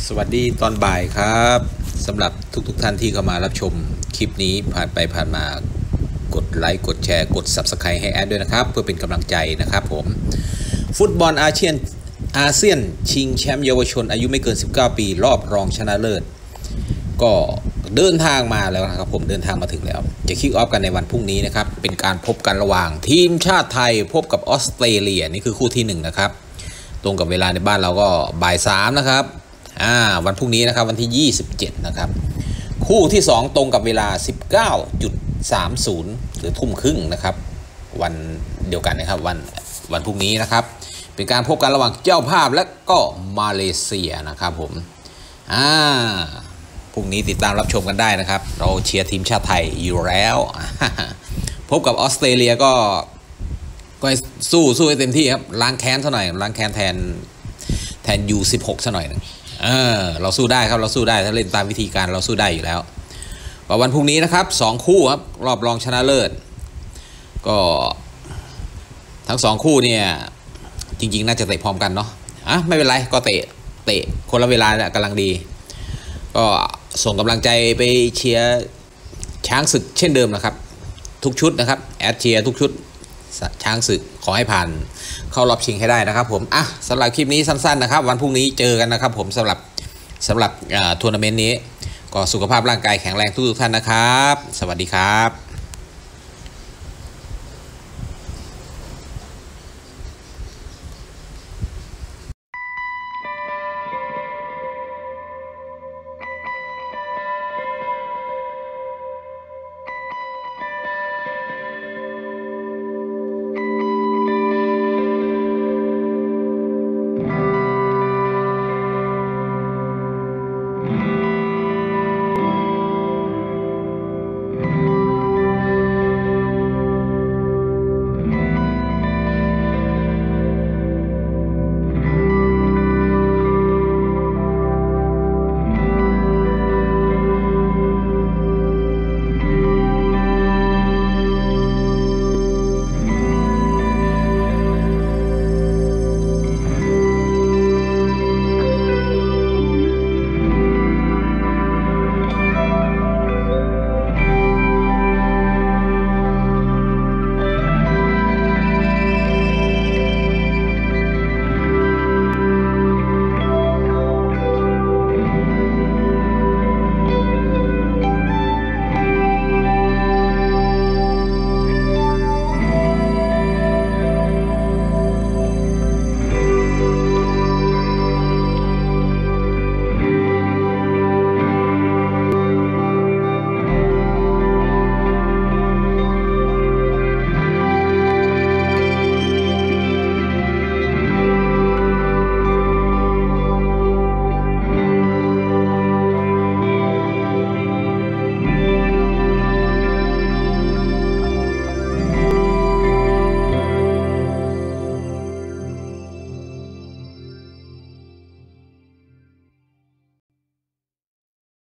สวัสดีตอนบ่ายครับสำหรับทุกท่านที่เข้ามารับชมคลิปนี้ผ่านไปผ่านมากดไลค์กดแชร์กด Subscribe ให้แอดด้วยนะครับเพื่อเป็นกำลังใจนะครับผมฟุตบอลอาเซียนชิงแชมป์เยาวชนอายุไม่เกิน19ปีรอบรองชนะเลิศก็เดินทางมาแล้วนะครับผมเดินทางมาถึงแล้วจะคิกออฟกันในวันพรุ่งนี้นะครับเป็นการพบกันระหว่างทีมชาติไทยพบกับออสเตรเลียนี่คือคู่ที่1นะครับตรงกับเวลาในบ้านเราก็บ่าย 3นะครับวันพรุ่งนี้นะครับวันที่27นะครับคู่ที่2ตรงกับเวลา 19.30 หรือทุ่มครึ่งนะครับวันเดียวกันนะครับวันพรุ่งนี้นะครับเป็นการพบกันระหว่างเจ้าภาพและก็มาเลเซียนะครับผมพรุ่งนี้ติดตามรับชมกันได้นะครับเราเชียร์ทีมชาติไทยอยู่แล้วพบกับออสเตรเลียก็สู้ให้เต็มที่ครับล้างแค้นซะหน่อยล้างแค้นแทนU16ซะหน่อยนึงเราสู้ได้ครับเราสู้ได้ถ้าเล่นตามวิธีการเราสู้ได้อยู่แล้ววันพรุ่งนี้นะครับ2คู่ครับรอบรองชนะเลิศก็ทั้ง2คู่เนี่ยจริงๆน่าจะเตะพร้อมกันเนาะไม่เป็นไรก็เตะคนละเวลาเนี่ยกำลังดีก็ส่งกำลังใจไปเชียร์ช้างศึกเช่นเดิมนะครับทุกชุดนะครับแอดเชียร์ทุกชุดช้างศึกขอให้ผ่านเข้ารอบชิงให้ได้นะครับผมสำหรับคลิปนี้สั้นๆนะครับวันพรุ่งนี้เจอกันนะครับผมสำหรับทัวร์นาเมนต์นี้ก็สุขภาพร่างกายแข็งแรงทุกท่านนะครับสวัสดีครับ